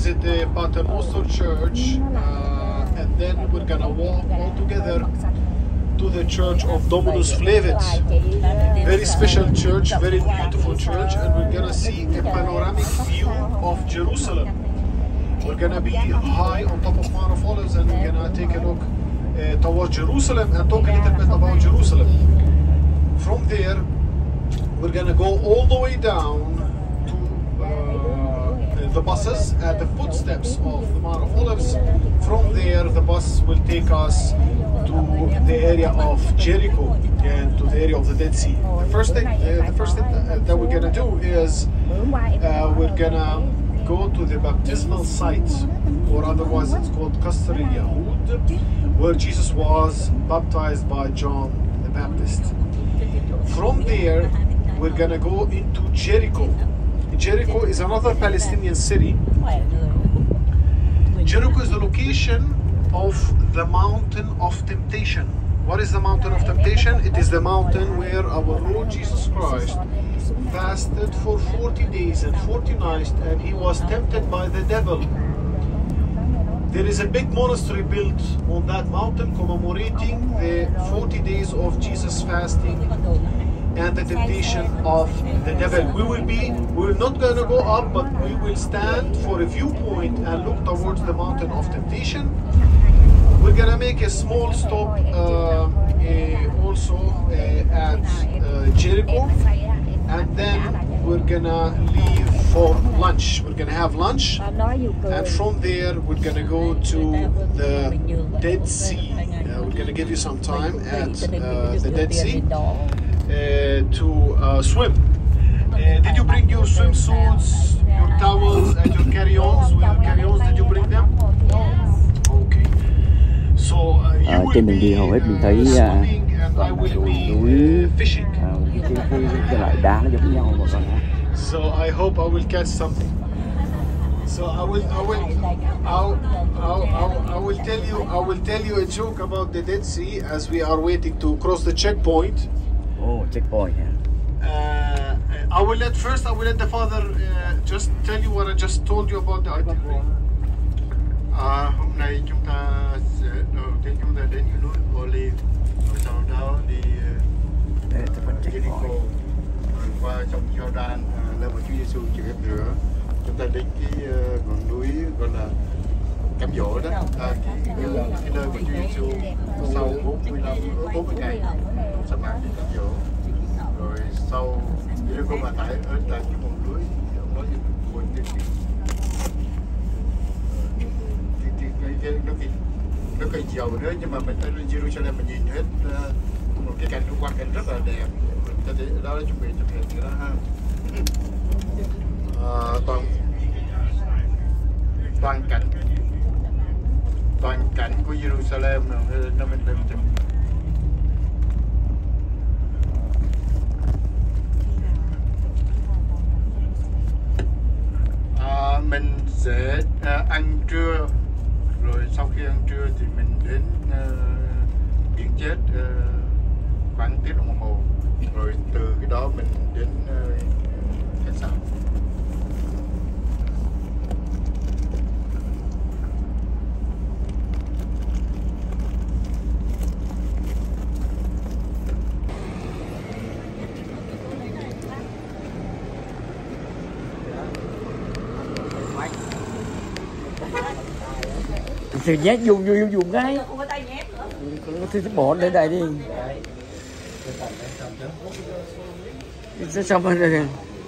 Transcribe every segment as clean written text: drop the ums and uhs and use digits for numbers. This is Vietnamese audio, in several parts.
visit the Pater Noster Church, and then we're gonna walk all together to the Church of Dominus Flevit. Very special church, very beautiful church, and we're gonna see a panoramic view of Jerusalem. We're gonna be high on top of Mount of Olives, and we're gonna take a look towards Jerusalem and talk a little bit about Jerusalem. From there, we're gonna go all the way down to the buses at the footsteps of the Mount of Olives. From there, the bus will take us to the area of Jericho and to the area of the Dead Sea. The first thing that we're gonna do is we're gonna go to the baptismal site, or otherwise it's called Qasr al-Yahud, where Jesus was baptized by John the Baptist. From there, we're gonna go into Jericho. Jericho is another Palestinian city. Jericho is the location of the Mountain of Temptation. What is the Mountain of Temptation? It is the mountain where our Lord Jesus Christ fasted for 40 days and 40 nights, and he was tempted by the devil. There is a big monastery built on that mountain commemorating the 40 days of Jesus fasting and the temptation of the devil. We're not going to go up, but we will stand for a viewpoint and look towards the Mountain of Temptation. We're going to make a small stop also at Jericho, and then we're going to leave for lunch. We're going to have lunch, and from there we're going to go to the Dead Sea. We're going to give you some time at the Dead Sea to swim. Did you bring your swimsuits, your towels, and your carry-ons? With your carry-ons, did you bring them? Okay. So you will be swimming, and I will be fishing. So I hope I will catch something. So I will tell you a joke about the Dead Sea as we are waiting to cross the checkpoint. Oh, checkpoint. I will let the father just tell you what I just told you about the itinerary. Hôm nay chúng ta sẽ đầu tiên chúng ta đến cái núi Olive, sau đó đi Jericho, qua sông Jordan, nơi mà Chúa Giêsu chịu phép rửa. Chúng ta đến cái ngọn núi gọi là Cám Dỗ đó, cái nơi mà Chúa Giêsu sau 40 ngày sắp mạng đi Cám Dỗ. Rồi sau Jericho mà tại cái ngọn núi, ông nói quên nó cây dầu nữa, nhưng mà mình tới Jerusalem mình nhìn hết một cái cảnh quang cảnh rất là đẹp. Mình có thể ở đó chuẩn bị chụp hình nữa ha. Toàn cảnh của Jerusalem nó mình lên chụp. Mình sẽ ăn trưa, rồi sau khi ăn trưa thì mình đến biển chết khoảng tiếng đồng hồ, rồi từ cái đó mình đến khách sạn. Thì nhét dùng cái. Thì bỏ lên đây đi. Sẽ xong rồi.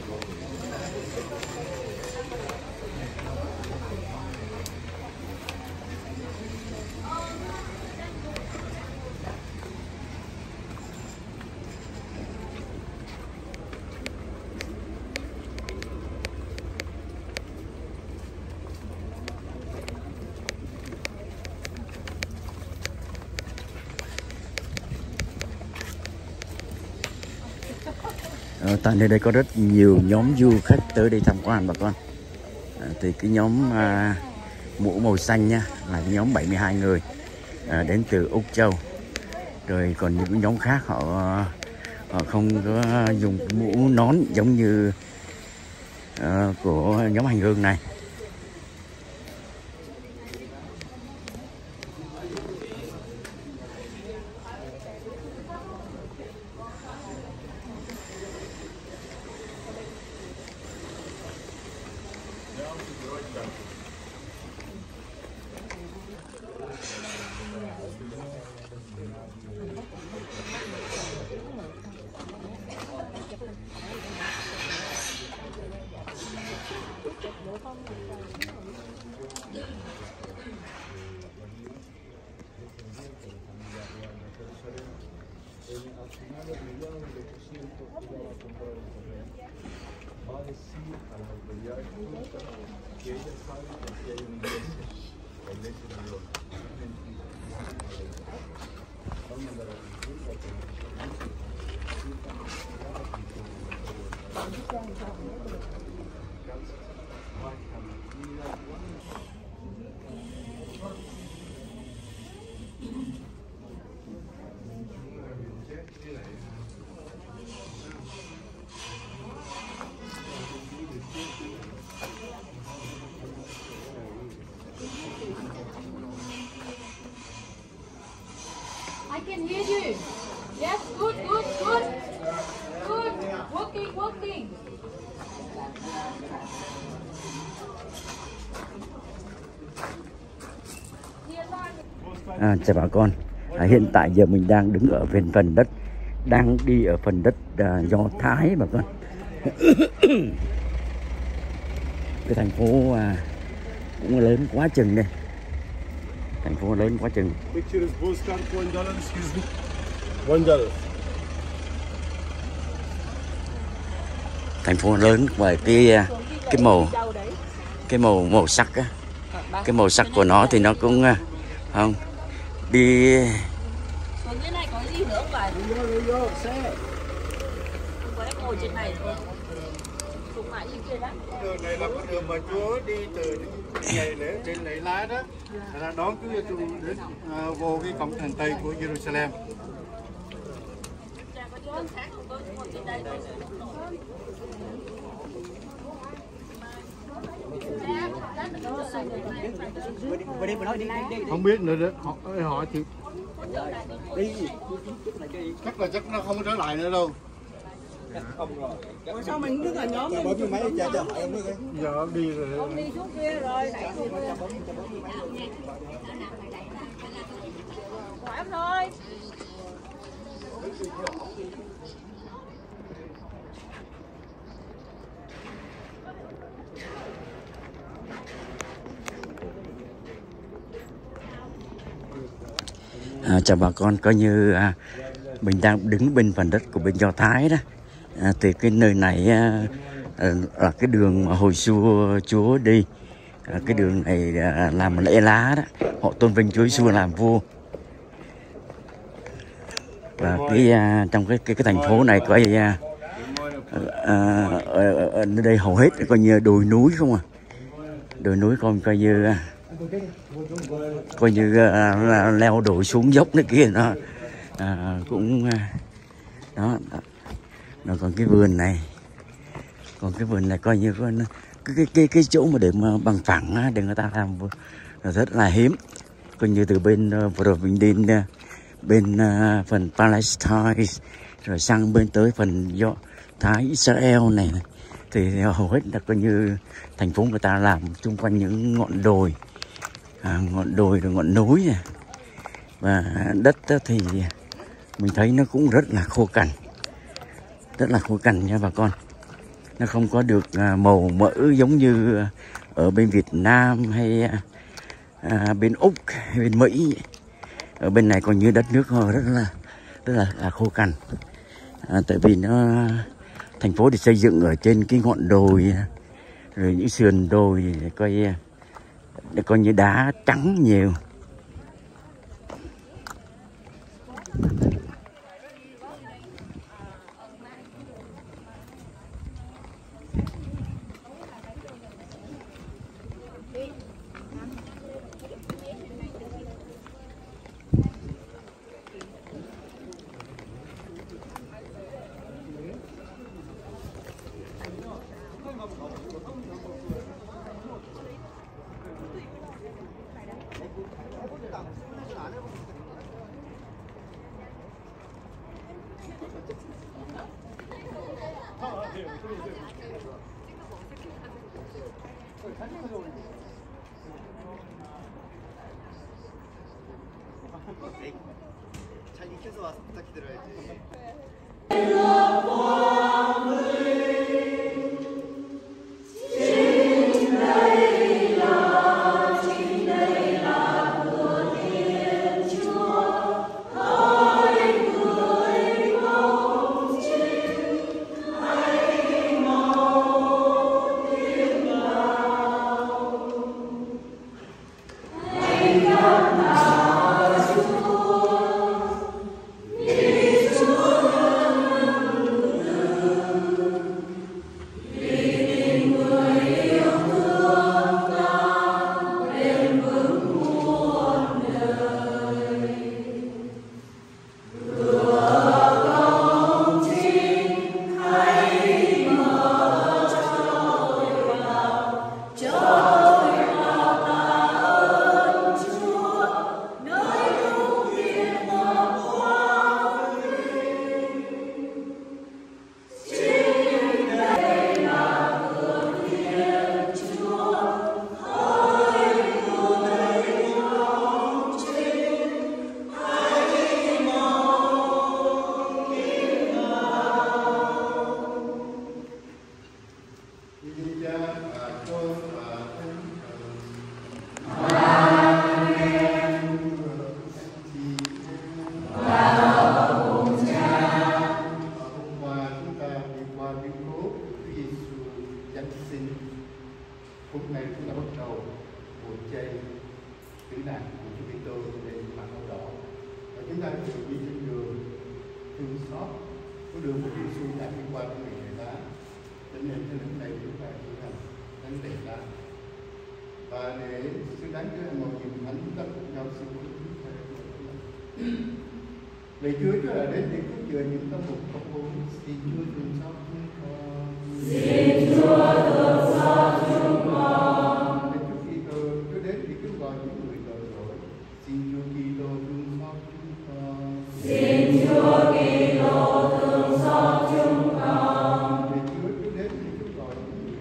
Tại nơi đây có rất nhiều nhóm du khách tới đây tham quan bà con. Thì cái nhóm mũ màu xanh nha, là cái nhóm 72 người đến từ Úc Châu. Rồi còn những nhóm khác họ không có dùng mũ nón giống như của nhóm hành hương này. I can hear you. Yes, good, good, good. Good. Working, working. Chào bà con. Hiện tại giờ mình đang đứng ở bên phần đất, đang đi ở phần đất Do Thái bà con. Cái thành phố cũng lớn quá chừng đây. Thành phố lớn quá chừng. Thành phố lớn bởi cái màu sắc á, cái màu sắc của nó thì nó cũng không đi. Xuống dưới này có gì nữa không vậy? Vô xe. Không có em ngồi trên này thôi. Xuống mãi trên kia đó. Đường này là con đường mà Chúa đi từ ngày lễ đến lễ lá đó, là đón Chúa Giêsu đến vô cái cổng thành Tây của Jerusalem. Không biết nữa đó, họ thì chắc nó không có trở lại nữa đâu. Sao mình đứng ở nhóm mình? Bởi mấy cha hỏi ông đấy. Giờ ông đi rồi. Ông đi xuống kia rồi, đẩy xuống kia. Hỏi em thôi. Chào bà con, coi như mình đang đứng bên phần đất của bên Do Thái đó. Thì cái nơi này là cái đường mà hồi xưa Chúa đi. Cái đường này làm lễ lá đó, họ tôn vinh Chúa Giêsu làm vua. Và trong cái thành phố này coi ở đây hầu hết coi như đồi núi không à, đồi núi còn coi như leo đồi xuống dốc nữa kia, nó cũng đó. Rồi còn cái vườn này, coi như cái chỗ mà để mà bằng phẳng để người ta làm rất là hiếm, coi như từ bên Providin, bên phần Palestine rồi sang bên tới phần Do Thái Israel này thì hầu hết là coi như thành phố người ta làm xung quanh những ngọn đồi, rồi ngọn núi này. Và đất thì mình thấy nó cũng rất là khô cằn nha bà con. Nó không có được màu mỡ giống như ở bên Việt Nam hay bên Úc hay bên Mỹ. Ở bên này còn như đất nước rất là khô cằn. Tại vì thành phố được xây dựng ở trên cái ngọn đồi, rồi những sườn đồi coi như đá trắng nhiều. 자기 켜서 와서 딱 기다려야지. Phút này chúng ta bắt đầu buổi chay tử nạn của Chúa Kitô trên mặt áo đỏ, và chúng ta được đi trên đường thương xót của đường của Chúa Giêsu đã đi qua cái ngày này đó, cho nên cho đến đây chúng ta chỉ hành thánh lễ đó, và để xứng đáng với một niềm thánh chúng ta cùng nhau xin Chúa chúng ta. Lạy Chúa, Chúa đã đến để cứu chữa những tâm hồn không ổn, xin Chúa thương xót chúng con. Xin Chúa thương xót chúng con. Lạy Chúa Kitô, Chúa đến để cứu gọi những người tội lỗi, xin Chúa Kitô thương xót chúng con. Xin Chúa Kitô thương xót chúng con. Lạy Chúa, Chúa đến để cứu gọi những người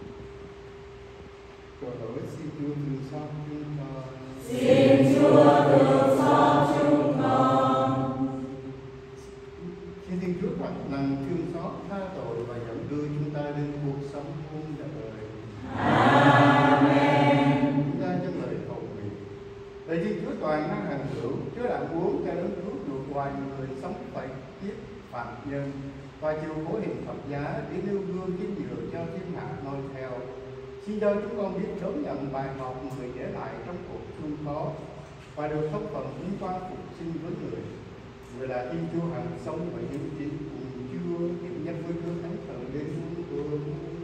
tội lỗi, xin Chúa thương xót chúng con. Xin Chúa thương xót chúng con. Xin Thiên Chúa thật lòng thương xót tha tội và dẫn đưa chúng ta đến cuộc sống muôn đời. Amen. Chúng ta trong lời cầu nguyện. Lạy Thiên Chúa toàn năng hằng hữu, Chúa đã muốn cho đấng cứu được loài người sống phải kiếp phạm nhân và chịu khổ hình thập giá để nêu gương kính dựa cho thiên hạ noi theo. Xin cho chúng con biết đón nhận bài học người để lại trong cuộc thương khó và được thốc phần vinh quang phục sinh với người. Người là Thiên Chúa hằng sống và hiếu chính cùng Chúa hiệp nhất với Chúa Thánh Thần đến muôn đời.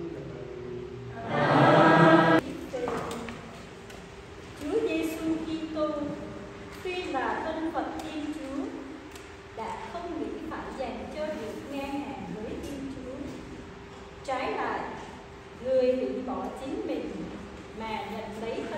Chúa Giêsu Kitô tuy là thân Phật Thiên Chúa đã không nghĩ phải dành cho việc ngang hàng với Thiên Chúa. Trái lại, người hủy bỏ chính mình mà nhận lấy